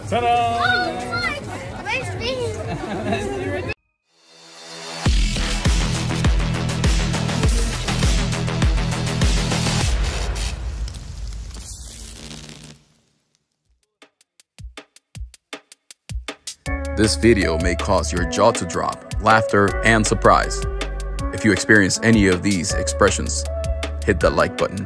Ta-da! Where's Steve? This video may cause your jaw to drop, laughter, and surprise. If you experience any of these expressions, hit the like button.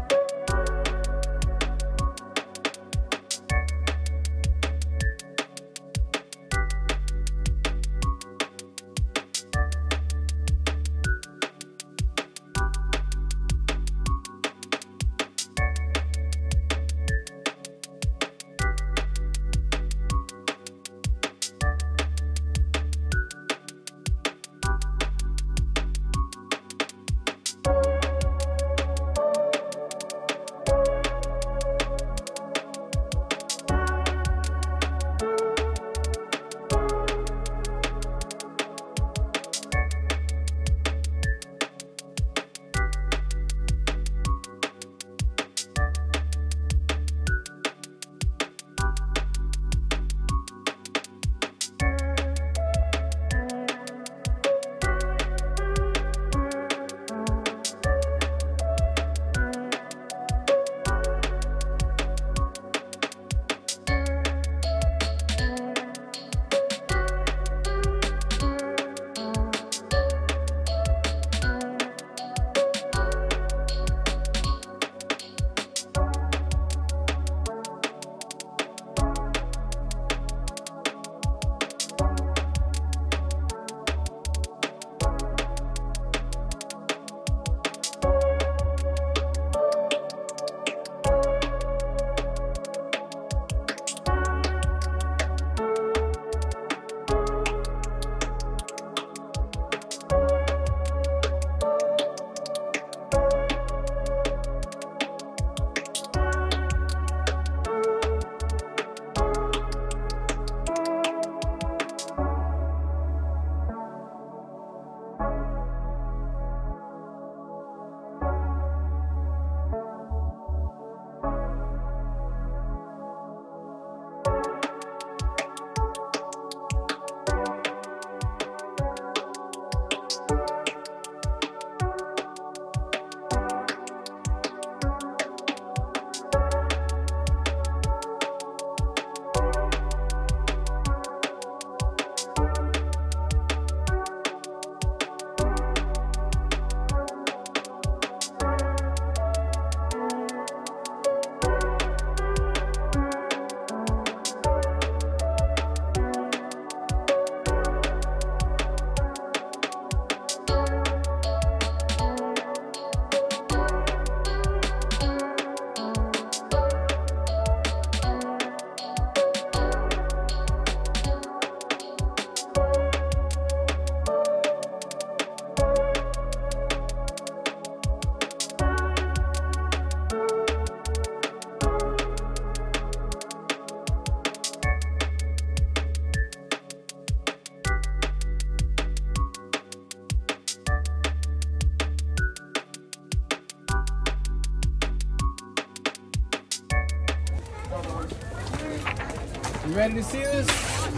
You ready to see this?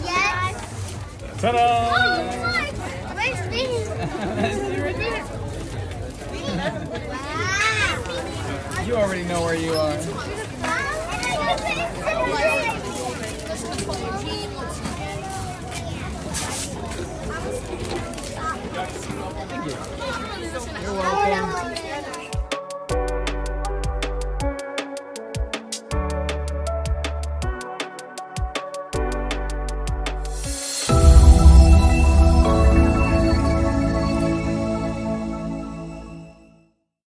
Yes. Ta-da! Where's Steve? Wow. You already know where you are. Thank you. You're welcome.